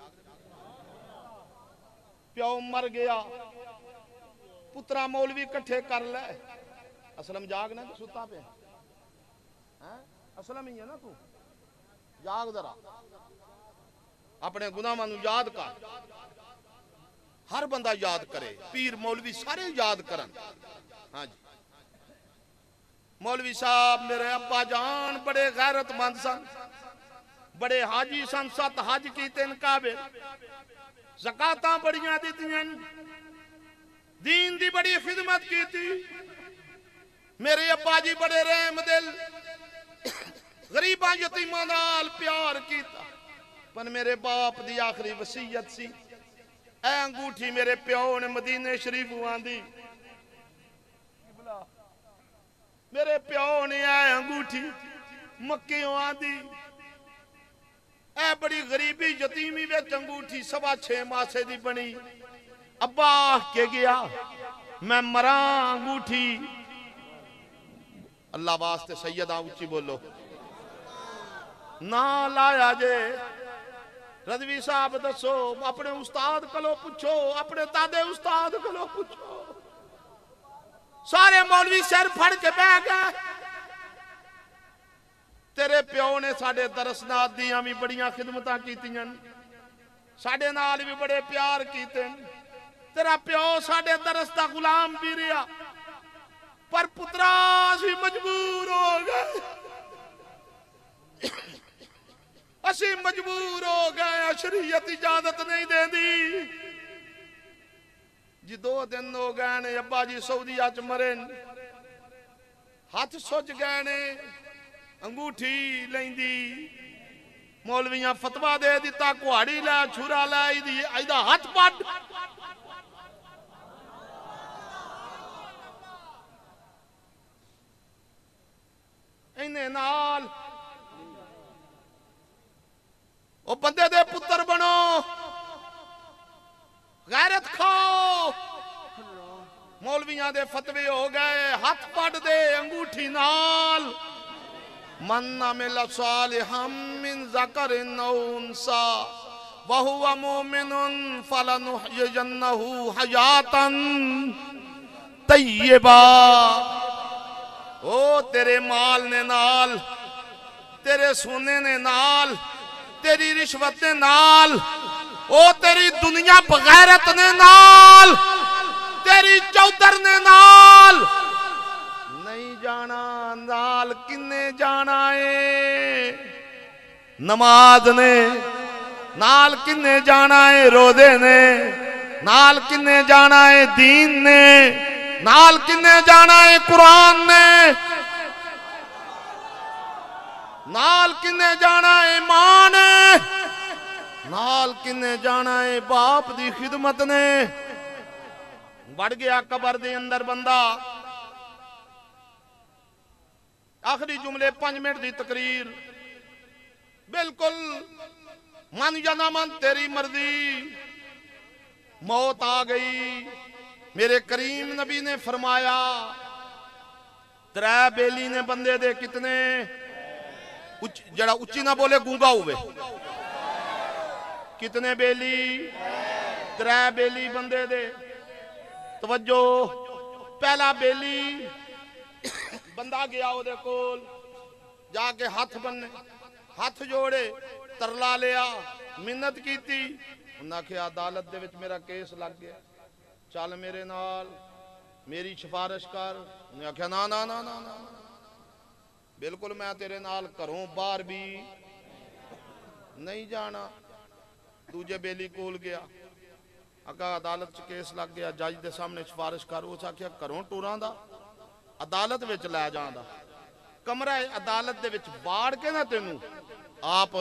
پیو مر گیا، پترا مولوی کٹھے کر لے۔ اسلم جاگنا کہ ستا پہ اسلم ہی ہے نا، تو جاگ ذرا، اپنے گناہ مانو یاد کر، ہر بندہ یاد کرے، پیر مولوی سارے یاد کرن۔ ہاں جی، مولوی صاحب میرے ابا جان بڑے غیرت مند سن، بڑے حاجی سن، سات حج کیتے ان قابل، زکاتاں بڑیاں دیتیاں، دین دی بڑی خدمت کی تھی۔ میرے ابا جی بڑے رحم دل، غریباں یتیماں نال پیار کیتا، پر میرے باپ دی آخری وصیت سی، اے انگوٹھی میرے پیو نے مدینے شریف آندی، میرے پیو نے اے انگوٹھی مکیوں آندی، اے بڑی غریبی یتیمی وچ انگوٹھی سوا چھے ماسے دی بنی۔ ابا کے گیا میں مراں انگوٹھی، اللہ واسطے سیدہ اونچی بولو، نہ لایا جے۔ رضوی صاحب دسو، اپنے استاد کلو پوچھو، اپنے دادے استاد کلو پوچھو، سارے مولوی سر پھڑ کے بہ گئے۔ تیرے پیو نے ساڑے درسنات دیاں بھی بڑیاں خدمتاں کیتیاں، ساڑے نال بھی بڑے پیار کیتے، تیرا پیو ساڑے درس دا غلام بھی رہا، پر پترا اسی مجبور ہو گئے، اسی مجبور ہو گئے، شریعت اجازت نہیں دے دی۔ جی دو دن ہو گئے نے ابا جی سعودیہ چ مرن، ہاتھ سوچ گئے نے، انگوٹھی لیندی، مولویاں فتوہ دے دیتا، کوہاڑی لے چھرا لے ایدہ ہاتھ پڑ۔ انہیں نال او بندے دے پتر بنو، غیرت کھاؤ۔ مولویاں دے فتوے ہو گئے، ہاتھ پڑ دے انگوٹھی نال، من عمل صالحا من ذکر او انثی وہو مومن فلنحیینہ حیاتا طیبا۔ او تیرے مال نے نال، تیرے سونے نے نال، تیری رشوت نے نال، او تیری دنیا بغیرت نے نال، تیری چودر نے نال نہیں جانا۔ نال کنے جانا ہے؟ نماز نے، نال کنے جانا ہے؟ روزے نے، نال کنے جانا ہے؟ دین نے، نال کنے جانا ہے؟ قرآن نے، نال کنے جانا ہے؟ ماں نے، نال کنے جانا ہے؟ باپ دی خدمت نے۔ بڑھ گیا قبر دے اندر بندہ، آخری جملے پانچ منٹ دی تقریر، بالکل من یا نہ من تیری مرضی. موت آ گئی. میرے کریم نبی نے فرمایا ترے بیلی نے بندے دے کتنے جڑا اچھی نہ بولے گونگا ہوئے کتنے بیلی ترے بیلی بندے دے. توجہ پہلا بیلی بندہ گیا ہو دے کول جا کے ہاتھ بننے ہاتھ جوڑے ترلا لیا منت کی تھی انہاں کہ عدالت دے وچ میرا کیس لگ گیا چل میرے نال میری سفارش کر. انہیں کہا نا نا نا نا نا بالکل میں تیرے نال کروں باہر بھی نہیں جانا. دوجے بیلی کول گیا اگا عدالت کیس لگ گیا جج دے سامنے سفارش کر. اس آکھیا کروں ٹوراں دا عدالت وچ لے جان دا کمرہ عدالت دے وچ باڑ کے نہ تینوں آپ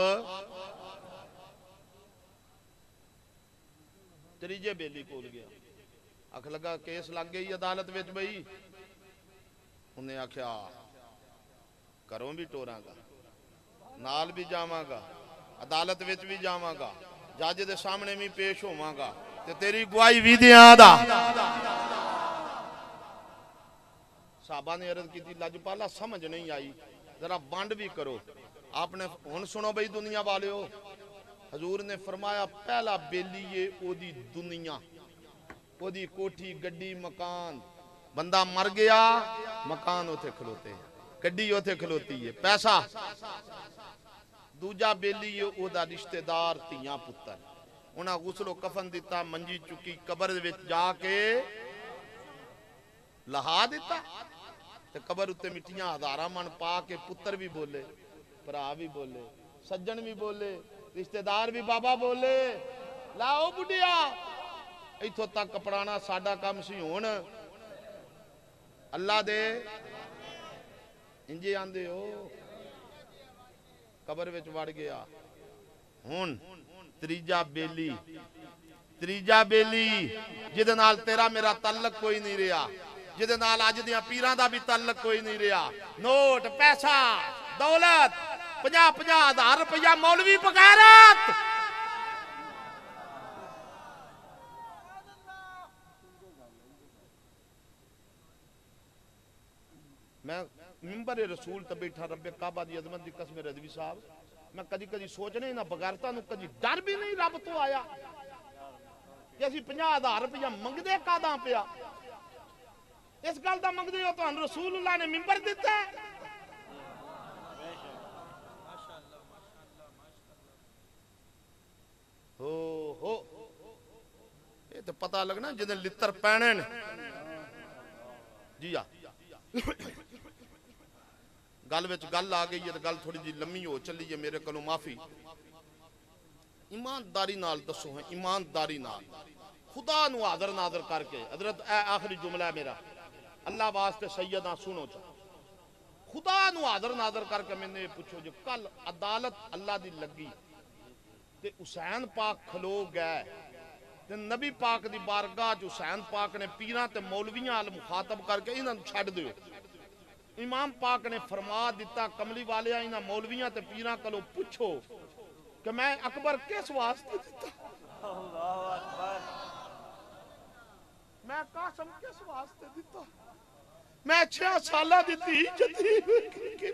تریجے بیلی کول گیا آکھ لگا کیس لگ گئی عدالت وچ بھئی. انہیں آکھیا کروں بھی ٹوراں گا نال بھی جاواں گا عدالت وچ بھی جاواں گا جج دے سامنے بھی پیش ہوواں گا تے تیری گواہی بھی دیاں دا. صحابہ نے عرض کی تھی لجپالا سمجھ نہیں آئی ذرا بانڈ بھی کرو. آپ نے ہن سنو بھئی دنیا والے ہو. حضور نے فرمایا پہلا بیلی یہ او دی دنیا او دی کوٹھی گڈی مکان. بندہ مر گیا مکان ہوتے کھلوتے ہیں گڈی ہوتے کھلوتی ہے پیسہ. دوجا بیلی یہ او دا رشتہ دار تیاں پتر انہاں غسل و کفن دیتا منجی چکی قبر وچ جا کے لہا دیتا تے قبر اتے مٹیاں ہزاراں من پا کے پتر بھی بولے پرا بھی بولے سجن بھی بولے رشتہ دار بھی بابا بولے لاؤ بڑھیا ایتھوں تک کپڑانا ساڈا کام سی ہون اللہ دے انجے آندے ہو. قبر وچ وڑ گیا ہون تریجا بیلی تریجا بیلی جدے نال تیرا میرا تعلق کوئی نہیں رہا جدے نال اج دیاں پیراں دا بھی تعلق کوئی نہیں رہا. نوٹ پیسہ دولت پنجا پنجا ہزار روپیہ مولوی بغیرت میں ممبر رسول تے بیٹھا رب کعبہ دی عظمت دی قسم رضوی صاحب میں کدی کدی سوچنے نہ بغیرتا نو کدی ڈر بھی نہیں رب تو آیا کہ اسی پنجا ہزار روپیہ منگ دے کاداں پیا اس گل دا منگ دے ہو تو ہن رسول اللہ نے ممبر دیتا ہے. ہو ہو یہ تو پتہ لگنا جنہیں لتر پہنے جی آ گل وچ گل آ گئی ہے گل تھوڑی جی لمبی ہو چلی ہے میرے کلوں معافی. ایمانداری نال دسو ہیں ایمانداری نال خدا نو حاضر ناظر کر کے حضرت اے آخری جملہ ہے میرا اللہ واسطے سیداں سنو چا خدا نو حاضر ناظر کر کے میں نے پوچھو جو کل عدالت اللہ دی لگی تے حسین پاک کھلو گئے تے نبی پاک دی بارگاہ جو حسین پاک نے پیراں تے مولویاں ال مخاطب کر کے انہاں چھڈ دیو. امام پاک نے فرما دیتا کملی والے انہاں مولویاں تے پیراں کلو پوچھو کہ میں اکبر کس واسطے دیتا اللہ اکبر میں قاسم کس واسطے دیتا میں چھہ سالہ دیتی جتی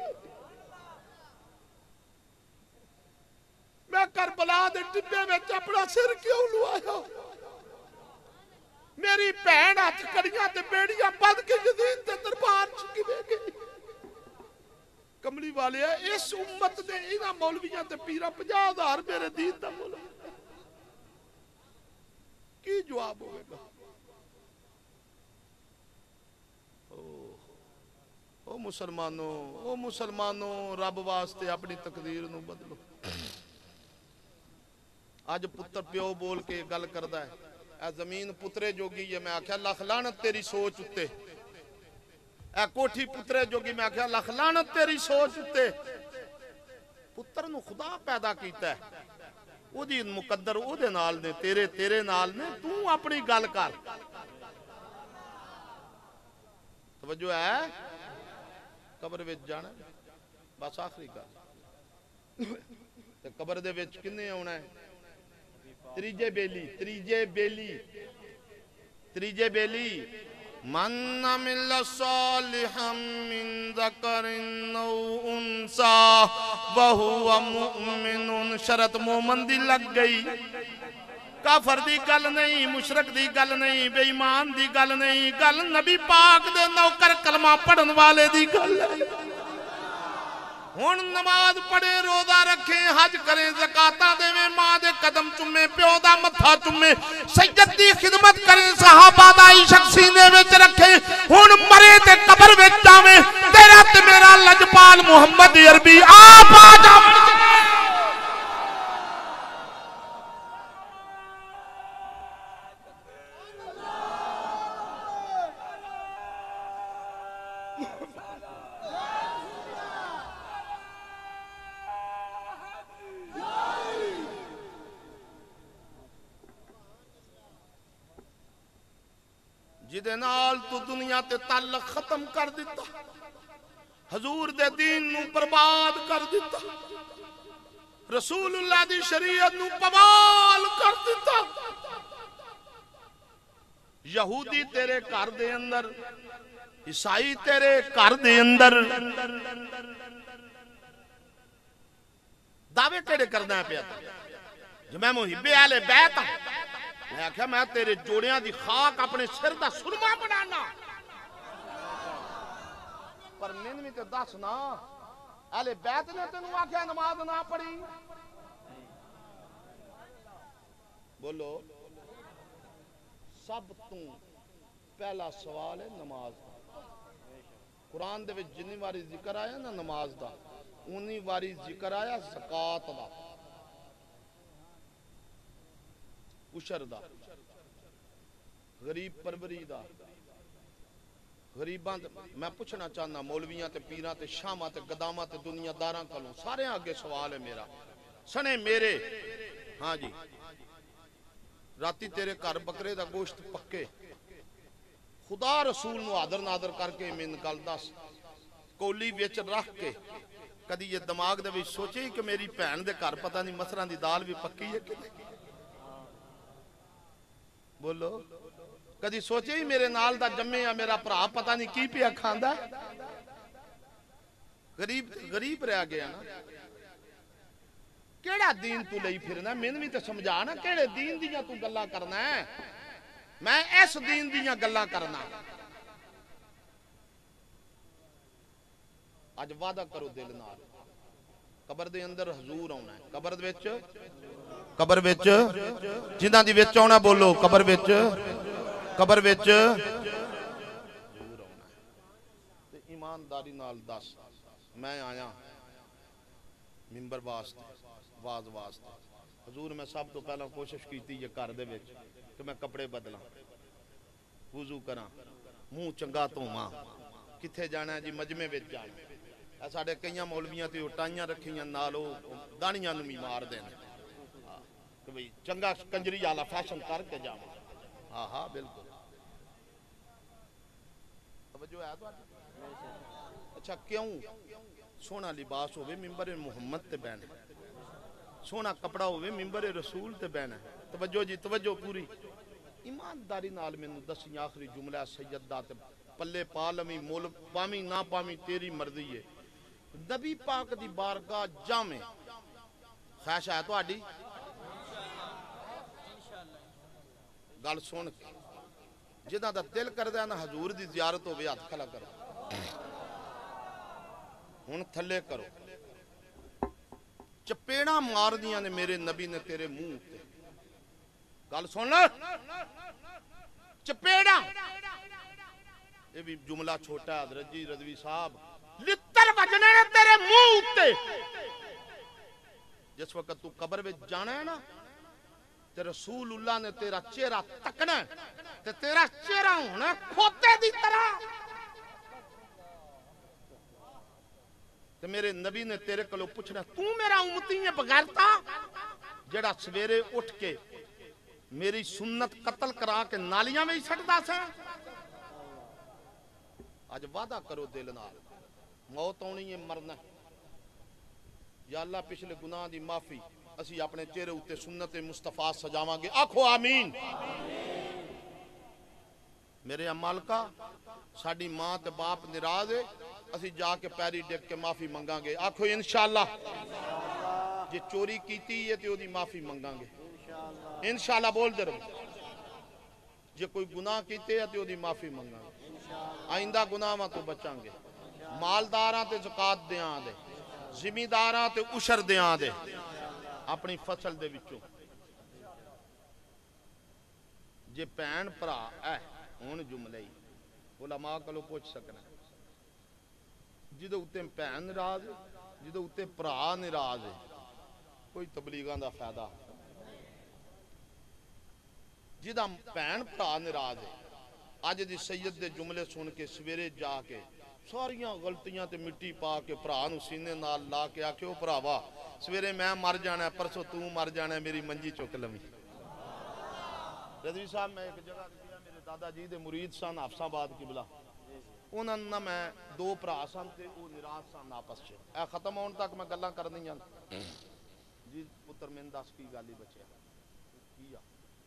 میں کربلا دے ڈبے میں اپنا سر کیوں لوایا میری بہن ہاتھ کڑیاں تے بیڑیاں بد کے یزید تے دربار چکی بے گئی. کملی والے اس امت دے انہاں مولویاں تے پیراں پنجا ہزار میرے دین دا مولوی کی جواب ہوئے گا. او مسلمانوں او مسلمانوں رب واسطے اپنی تقدیر نو بدلو. آج پتر پیو بول کے گل کردا ہے اے زمین پترے جوگی ہے میں آکھیا لکھ لعنت تیری سوچ اتے اے کوٹھی پترے جوگی میں آکھیا لکھ لعنت تیری سوچ اتے. پتر نو خدا پیدا کیتا ہے او دی مقدر او دے نال نے تیرے تیرے نال نے تو اپنی گل کر. توجہ ہے قبر وچ جانا بس آخری گل تے قبر دے وچ کنے آنا ہے تریجے بیلی تریجے بیلی تریجے بیلی من عمل صالحا من ذکر او انسا وہو مؤمن شرط مومن دی لگ گئی کافر دی گل نہیں مشرک دی گل نہیں بے ایمان دی گل نہیں گل نبی پاک دے نوکر کلمہ پڑھن والے دی گل ہے ہون نماز پڑھے روزہ رکھے حج کریں زکاتاں دے میں ماں دے قدم چمے پیو دا متھا چمے سید دی خدمت کریں صحابہ دا عشق سینے وچ رکھے ہون مرے تے قبر وچ جاویں تیرا تے میرا لجپال محمد عربی آپ آ جا جدے نال تو دنیا تے تعلق ختم کر دیتا حضور دے دین نو برباد کر دیتا رسول اللہ دی شریعت نو پمال کر دیتا یہودی تیرے گھر دے اندر عیسائی تیرے گھر دے اندر دعوے تیرے کرنا ہے پیا جو میں محب اہل بیت ہوں میں آکھیا میں تیرے جوڑیاں دی خاک اپنے سر دا سرما بنانا پر من میں تے دس نا اہل بیت نے تینوں آکھیا نماز نہ پڑھی بولو سب تو پہلا سوال ہے نماز دا قرآن دے وچ جنی واری ذکر آیا نا نماز دا انہی واری ذکر آیا زکات دا اشر دا غریب پروری دا غریباں میں پوچھنا چاہنا مولویاں تے پیراں تے شاماں تے گداماں تے دنیا داراں کلوں سارے آگے سوال ہے میرا سنے میرے ہاں جی راتی تیرے گھر بکرے دا گوشت پکے خدا رسول نو آدر نادر کر کے میں نکال دس کولی ویچ رکھ کے کدی یہ دماغ دے بھی سوچے ہی کہ میری بہن دے گھر پتہ نہیں مسراں دی دال بھی پکی ہے کہ بولو کدی سوچے ہی میرے نال دا جمے یا میرا پرا پتہ نہیں کی پیا کھاندا غریب غریب رہ گیا نا کیڑا دین تو لئی پھرنا میں بھی تے سمجھا نا کیڑے دین دیاں تو گلاں کرنا ہے میں اس دین دیاں گلاں کرنا اج وعدہ کرو دل نال قبر دے اندر حضور آنا ہے قبر دے وچ قبر وچ جنہاں دی وچ آنا بولو قبر وچ قبر وچ ضرور آنا ہے تے ایمانداری نال دس میں آیا منبر واسطے واز واسطے حضور میں سب تو پہلا کوشش کیتی یہ گھر دے وچ کہ میں کپڑے بدلاں وضو کراں منہ چنگا دھوواں کتھے جانا ہے جی مجمع وچ جانا اے ساڈے کئیاں مولویاں تے اٹائیاں رکھیاں نالو دانیاں نوں بھی مار دین کہ بھئی چنگا کنجری والا فیشن کر کے جاواں ہاں ہاں بالکل توجہ ہے تو اچھا کیوں سونا لباس ہوئے ممبر محمد تے بہن سونا کپڑا ہوئے ممبر رسول تے بہن توجہ جی توجہ پوری ایمانداری نال مینوں دسیں آخری جملہ سید دا تے پلے پالمی مول پامی نہ پامی تیری مرضی ہے نبی پاک دی بارگاہ جامع خواہش ہے تہاڈی گل سن کے جنہاں دا دل کردا ہے نا حضور دی زیارت ہوے ہاتھ کھڑا کرو ہن تھلے کرو چپیڑاں مار دیاں نے میرے نبی نے تیرے منہ تے گل سن چپیڑاں یہ بھی جملہ چھوٹا ہے حضرت جی رضوی صاحب لتر بجنے نے تیرے منہ تے جس وقت تو قبر میں جانا ہے نا تے رسول اللہ نے تیرا چہرہ تکنا ہے تے تیرا چہرہ ہونا کھوتے دی طرح تے میرے نبی نے تیرے کلو پوچھنا تو میرا امتی ہے بغیرتا جڑا سویرے اٹھ کے میری سنت قتل کرا کے نالیاں میں ہی سٹدا سا آج وعدہ کرو دل نال موت ہونی ہے مرنا یا اللہ پچھلے گناہ دی معافی اسی اپنے چہرے اتے سنت مصطفیٰ سجاواں گے آکھو آمین میرے عمال کا ساڑی ماں تے باپ نراز ہے اسی جا کے پیری ڈیک کے معافی منگاں گے آکھو انشاءاللہ جے چوری کیتی ہے تے او دی معافی منگاں گے انشاءاللہ بول دے رہو جے کوئی گناہ کیتے ہے تے او دی معافی منگاں گے آئندہ گناہ ماں تو بچاں گے مالداراں تے زکاة دیاں دے زمینداراں تے عشر دیاں دے اپنی فصل دے وچوں جے پین پرا اے ہون جملے ہی علماء کلو پوچھ سکنا جدو اتے پین نراز ہے جدو اتے پرا نراز ہے کوئی تبلیغاں دا فائدہ جدہ پین پرا نراز ہے آج دی سید دے جملے سن کے سویرے جا کے ساریاں غلطیاں تے مٹی پا کے پرا نو سینے نال لا کے آکھے او پراوا سویرے میں مر جانا ہے پرسوں تو مر جانا ہے میری منجی چک لمی رضوی صاحب میں ایک جگہ دیا میرے دادا جی دے مرید سان حفظ آباد کی بلا انہوں نے میں دو پرا سان تے او نراز سان آپس چھے اے ختم ہون تک میں گلاں کر نہیں جانا جی پتر میں دس کی گالی بچے کیا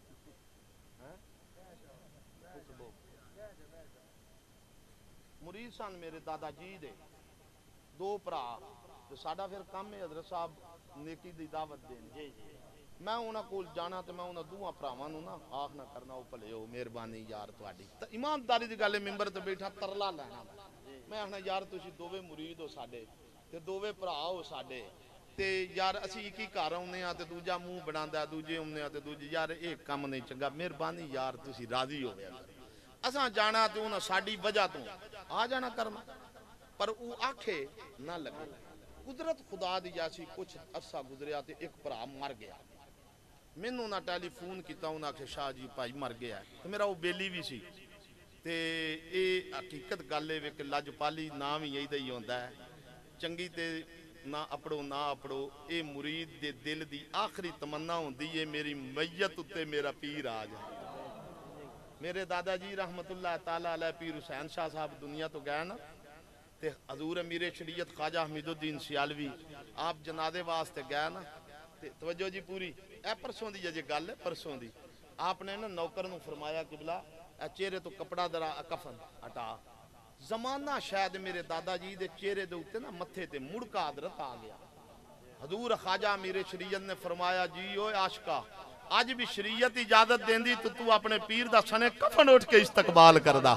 مرید سان میرے دادا جی دے دو پرا تو ساڑا پھر کام ہے حضرت صاحب نیکی دی دعوت دین میں انہاں کول جانا تو میں انہاں دوہاں پراوانوں نا آخ نہ کرنا او پلے ہو مہربانی یار تواڈی ایمانداری دی گل ممبر تے بیٹھا ترلا لینا میں آخنا یار تسی دوویں مرید ہو ساڈے تے دوویں پرا ہو ساڈے تے یار اسی ایک ہی گھر آونے ہاں تے دوجا منہ بناندا دوجے آونے ہاں تے دوجے یار ایک کم نہیں چنگا مہربانی یار تسی راضی ہو گیا اساں جانا تے انہاں ساڈی وجہ تو آ جانا کرنا پر او آکھے نہ لگے قدرت خدا دی جاسی کچھ عرصہ گزریا تے ایک پرا مر گیا مینوں نہ ٹیلی فون کیتا انہاں کہ شاہ جی بھائی مر گیا ہے تو میرا وہ بیلی بھی سی تے اے حقیقت گل ہے کہ لجپالی نام ہی ایدا ہی ہوندا ہے چنگی تے نہ اپڑو نہ اپڑو اے مرید دے دل دی آخری تمنا ہوندی ہے میری میت اتے میرا پیر آ جائے میرے دادا جی رحمت اللہ تعالیٰ علیہ پیر حسین شاہ صاحب دنیا تو گئے نا تے حضور امیر شریعت خواجہ حمید الدین سیالوی آپ جنازے واسطے گئے نا تے توجہ جی پوری اے پرسوں دی جی گل ہے پرسوں دی آپ نے نا نوکر نو فرمایا قبلہ اے چہرے تو کپڑا درا کفن ہٹا زمانہ شاید میرے دادا جی دے چہرے دے اوتے نا متھے تے مڑکا حضرت آ گیا حضور خواجہ امیر شریعت نے فرمایا جی اوے عاشقا آج بھی شریعت اجازت دین دی تو تو اپنے پیر دا سنے کفن اٹھ کے استقبال کردا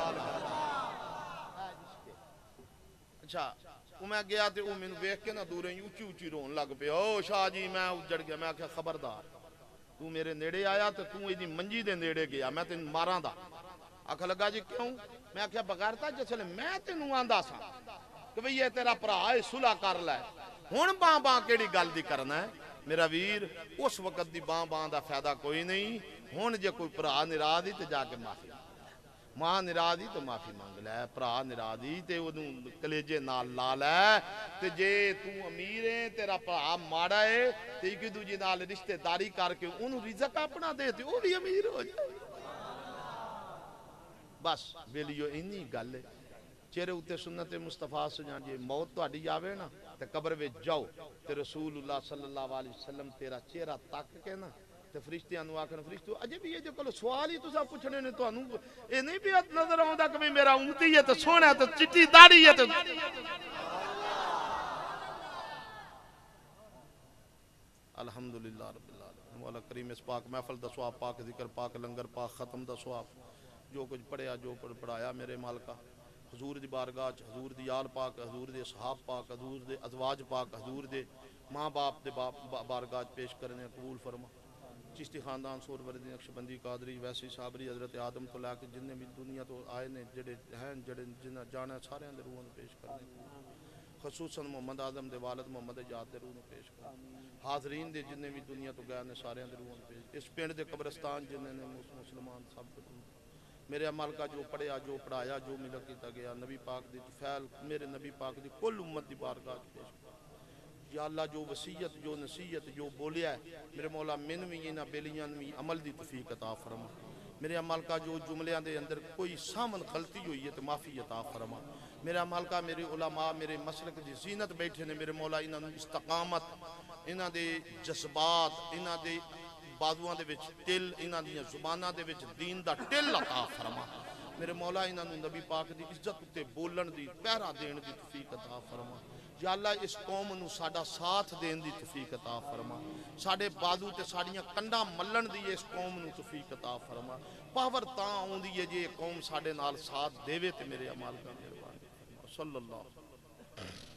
اچھا وہ میں گیا تے وہ میں ویکھ کے نا دوریں اونچی اونچی رون لگ پیا او شاہ جی میں اجڑ گیا میں آکھیا خبردار تو میرے نیڑے آیا تے تو ایدی منجی دے نیڑے گیا میں تین ماراں دا آکھا لگا جی کیوں میں آکھیا بغیر تا جسلے میں تینوں آندا سا کہ بھئی یہ تیرا بھرا ہے صلح کر لے ہن باں باں کیڑی گل دی کرنا ہے میرا ویر اس وقت دی باں باں دا فائدہ کوئی نہیں ہن جے کوئی بھرا ناراض تے جا کے معافی ماں ناراضی تو معافی مانگ لے پرا ناراضی تے اونوں کلیجے نال لا لے تے جے تو امیر ہے تیرا بھرا ماڑا ہے تے ایک دوجے نال رشتہ داری کر کے اونوں رزق اپنا دے تے او بھی امیر ہو جائے بس ویلیو اینی گل ہے چہرے اوتے سنت مصطفیٰ سجان جی موت تہاڈی آوے نا تے قبر وچ جاؤ تے رسول اللہ صلی اللہ علیہ وسلم تیرا چہرہ تک کے نا تے فرشتیاں نو آکھن فرشتو اجے بھی یہ جو کلو سوال ہی تساں پوچھنے نے تانوں اے نہیں بھی نظر آوندا کہ میرا امتی ہے تے سونا تے چٹی داڑھی ہے تے الحمدللہ رب العالمین مولا کریم اس پاک محفل دا ثواب پاک ذکر پاک لنگر پاک ختم دا ثواب جو کچھ پڑھیا جو پڑھ پڑھایا میرے مالکا حضور دی بارگاہ حضور دی آل پاک حضور دے صحاب پاک حضور دے ازواج پاک حضور دے ماں باپ دے بارگاہ پیش کرنے قبول فرما چشتی خاندان سور وردی نقشبندی قادری ویسی صابری حضرت آدم تو لے کے جنہیں بھی دنیا تو آئے نے جڑے ہیں جڑے جنہ جانا سارے اندر روحوں پیش کرنے خصوصاً محمد آدم دے والد محمد اجاد دے روحوں پیش کرنے حاضرین دے جنہیں بھی دنیا تو گئے نے سارے اندر روحوں پیش اس پینڈ دے قبرستان جنہیں نے مسلمان سب کو میرے عمل کا جو پڑھیا جو پڑھایا جو ملا کیتا گیا نبی پاک دی فعل میرے نبی پاک دی کل امت دی بارگاہ پیش کر یا اللہ جو وصیت جو نصیحت جو بولیا ہے میرے مولا من بھی نہ بیلیاں بھی عمل دی توفیق عطا فرما میرے عمل کا جو جملیاں دے اندر کوئی سامن غلطی ہوئی ہے تو معافی عطا فرما میرا مالکہ میرے علماء میرے مسلک دی زینت بیٹھے نے، میرے مولا انہاں نوں استقامت، انہاں دے جذبات، انہاں دے بازوان دے وچ تل، انہاں دی زباناں دے وچ دین دا تل عطا فرما۔ میرے مولا انہاں نوں نبی پاک دی عزت تے بولن دی، پہرا دین دی توفیق عطا فرما۔ یا اللہ اس قوم نوں ساڈا ساتھ دین دی توفیق عطا فرما، ساڈے بازو تے ساڈیاں کنڈاں ملن دی اس قوم نوں توفیق عطا فرما۔ پاور تاں اوندی ہے جے قوم ساڈے نال ساتھ دیوے تے میرے مالکا مہربانی۔ صلی اللہ